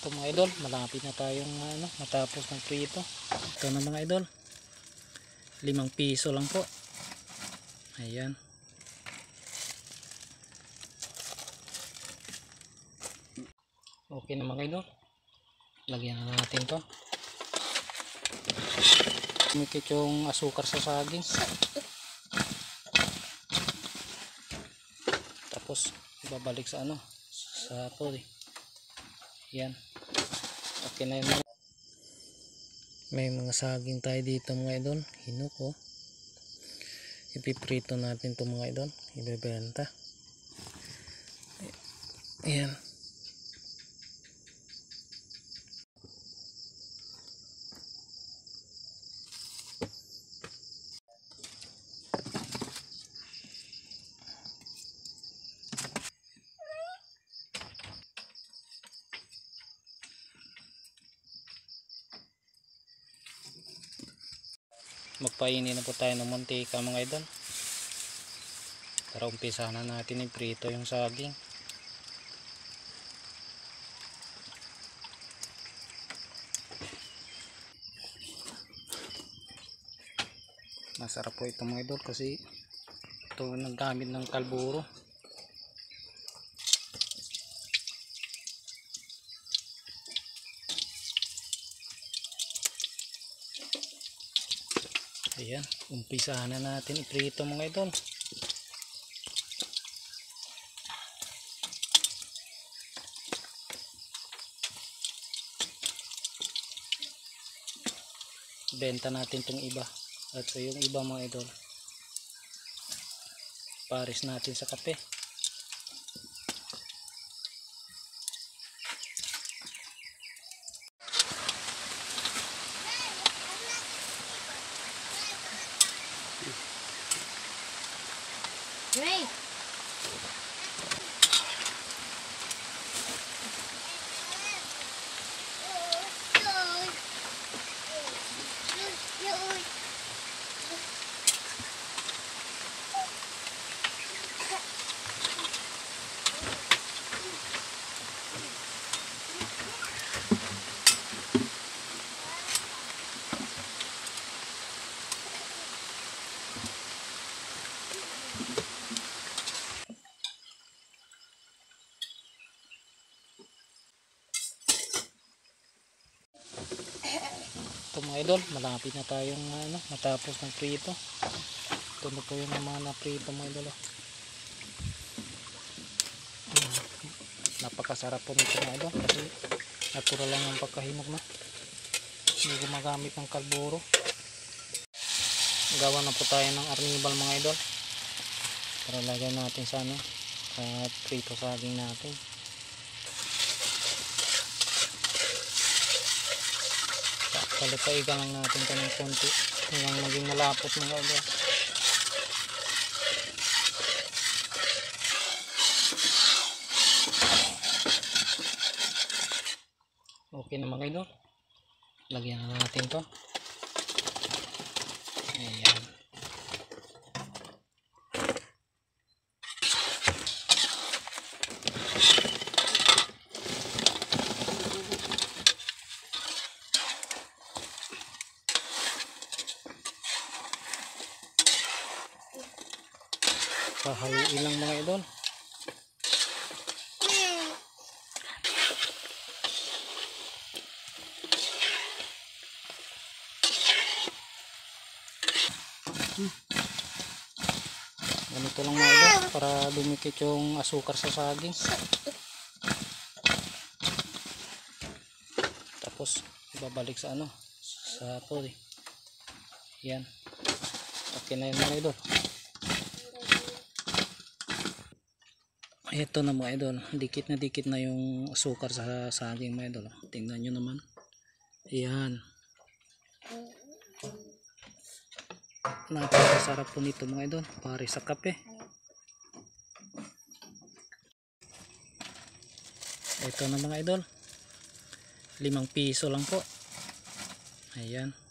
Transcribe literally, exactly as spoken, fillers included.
Ito mga idol, malapit na tayong ano, matapos ng prito. Ito na mga idol, limang piso lang po. Ayan. Okay na mga idol, lagyan na natin to. Kumikit yung asukar sa saging, tapos ibabalik sa ano, sa pool. Yan, okay na yun. May mga saging tayo dito mga idol, hinuk oh. Ipiprito natin to mga idol, ibebenta. Ayan. Magpaini na po tayo ng mantika mga idol, para umpisa na natin iprito yung saging. Masarap po ito mga idol kasi ito naggamit ng kalburo. Ayan, umpisahan na natin iprito mga idol. Benta natin tong iba. At so yung iba mga idol, pares natin sa kape. Great. Ito mga idol, malapit na tayong ano, matapos ng prito. Ito na po yung mga naprito mga idol. Hmm, napakasarap po nito mga idol kasi natural lang yung pagkahinog na. Hindi gumagamit ng kalburo. Gawa na po tayo ng arnibal mga idol, para lagyan natin sa ano, sa prito saging natin. Palipaigan lang natin ito ng konti hanggang maging malapot mga idol. Okay na mga idol, lagyan na natin to. Ayan. Pahaluin lang mga idol. Ganito lang mga idol, para dumikit yung asukar sa saging. Tapos ibabalik sa ano, sa pool. Yan, okay na yun mga idol. Ito na mga idol, dikit na dikit na yung asukar sa saging mga idol. Tingnan nyo naman. Ayan. Napakasarap po nito mga idol, pare sa kape. Ito na mga idol, limang piso lang po. Ayan.